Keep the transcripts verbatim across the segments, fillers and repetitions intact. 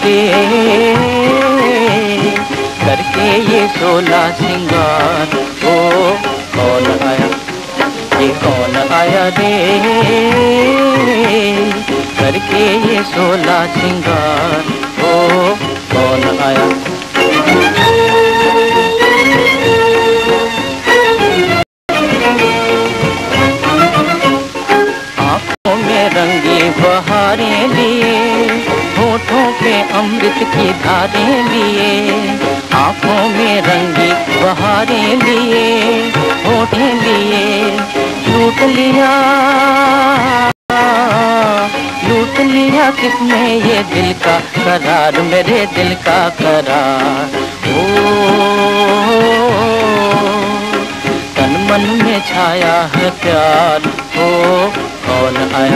रे, करके ये सोलह सिंगार। ओ कौन आया, ये कौन आया रे, करके ये सोलह सिंगार। ओ कौन आया। आँखों में रंगी बहारें लिए, होठों पे अमृत की धारें लिए। आँखों में रंगी बहारें लिए, होठें लिए। लूट लिया, लूट लिया किसने ये दिल का करार, मेरे दिल का करार। ओ तन मन में छाया है प्यार। ओ कौन आया।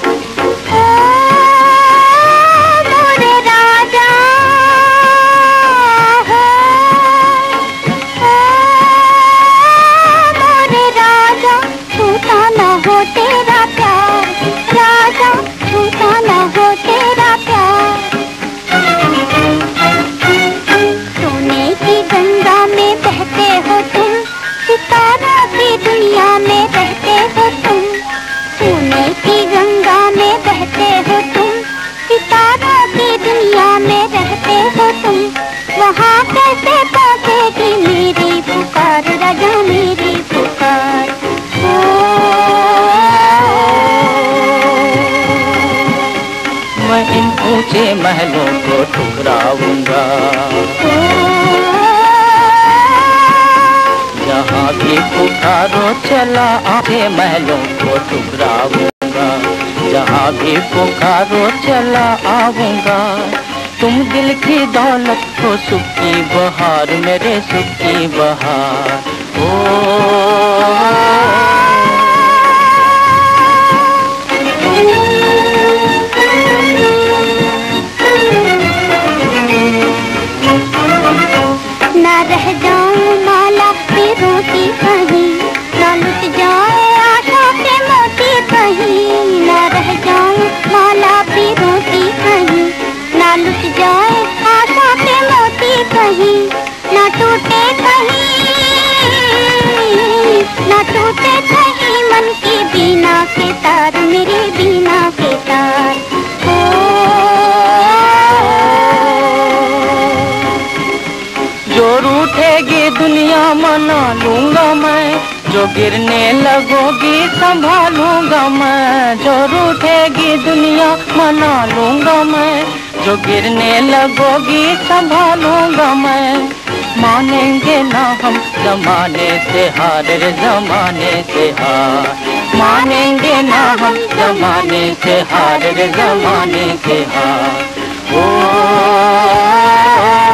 वहाँ कैसे पहुँचेगी मेरी पुकार, राजा मेरी पुकार। ओ मैं इन ऊंचे महलों को ठुकराऊंगा, जहाँ भी पुकारो चला आके महलों को ठुकराऊंगा, जहाँ भी पुकारो चला आऊंगा। तुम दिल की दौलत हो सुख की बहार, मेरे सुख की बहार। ओ ना रह जाऊं माला पैरों की कहीं, ना लुट जाए आशा के मोती कहीं। ना रह जाऊं माला पैरों की कहीं, ना लुट जाए आशा के मोती कहीं। ना टूटे कहीं, ना टूटे कहीं मन की बीना के तार, मेरी बीना के तार। ओ जो रूठेगी दुनिया मना लूंगा मैं, जो गिरने लगोगी संभालूंगा मैं। जो रूठेगी दुनिया मना लूंगा मैं, जो गिरने लगोगी संभालूंगा मैं। मानेंगे ना हम जमाने से हार रे, जमाने से हार। मानेंगे ना हम जमाने से हार रे, जमाने से हार। ओ